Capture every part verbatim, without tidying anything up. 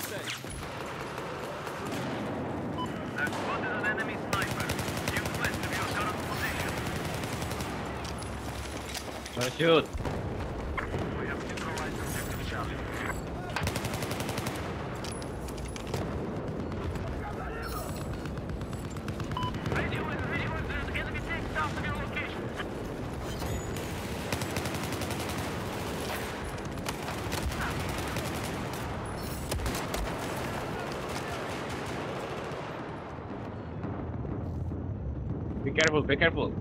safe. I've spotted an enemy sniper. Due west of your current position. Don't shoot. We have neutralized objective Charlie. Radio is radio is there's enemy tank south of your location. Be careful, be careful.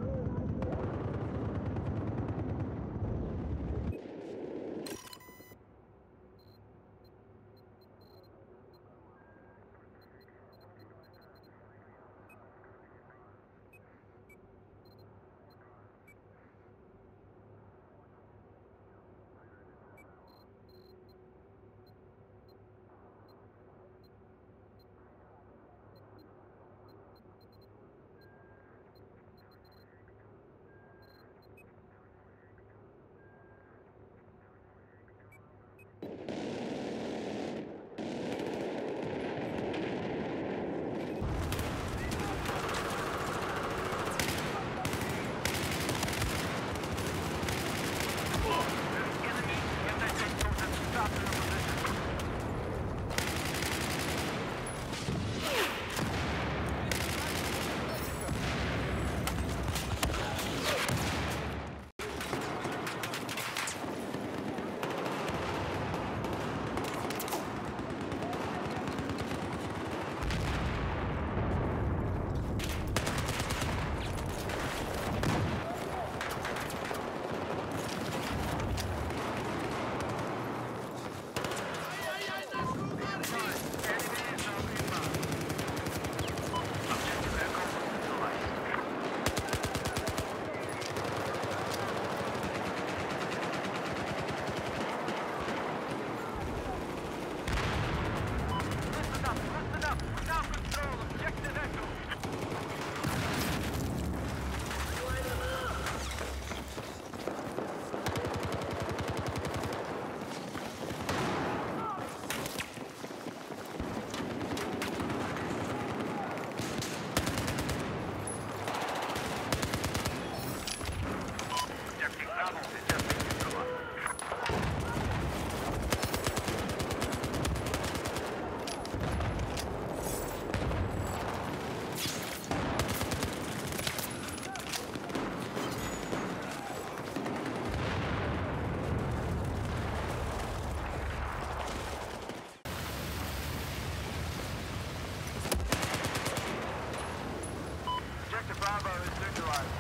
Bravo is neutralized.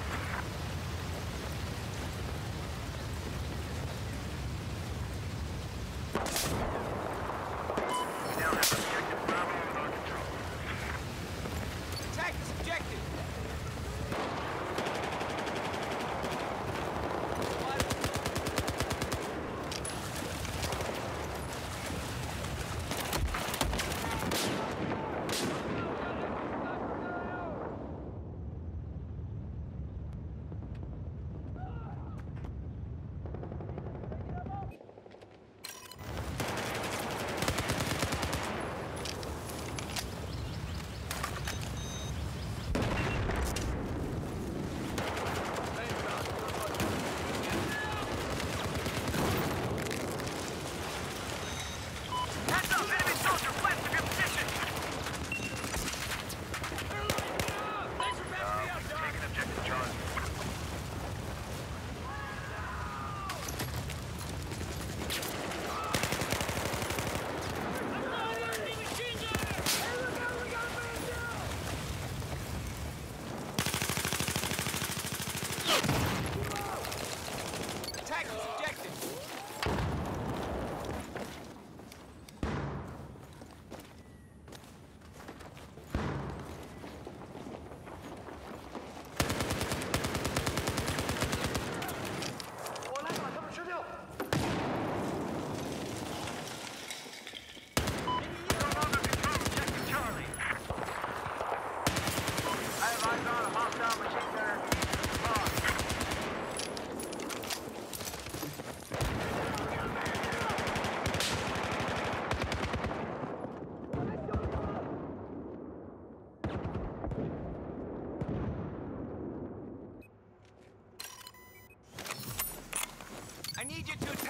We now have objective Bravo under our control. Attack this objective!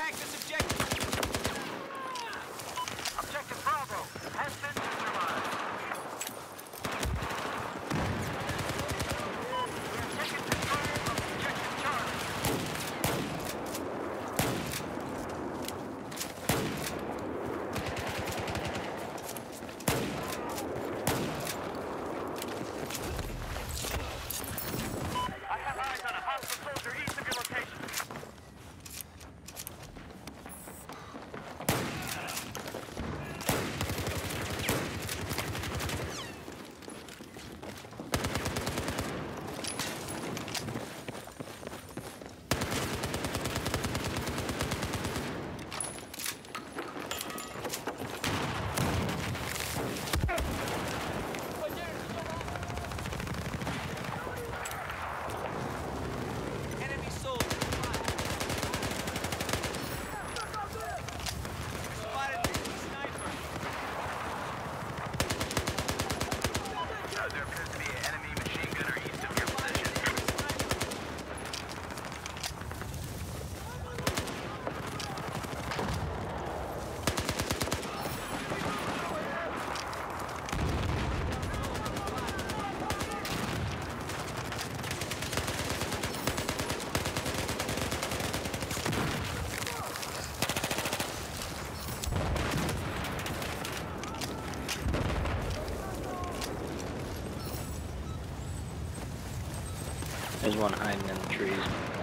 attack this objective. Objective Bravo has been neutralized. We have taken control of objective Charlie. I have eyes on a hostile soldier east of your location. Enemy soldier. Spotted me. Sniper. Uh, there appears to be an enemy machine gunner east of your position. There's one hiding in the trees.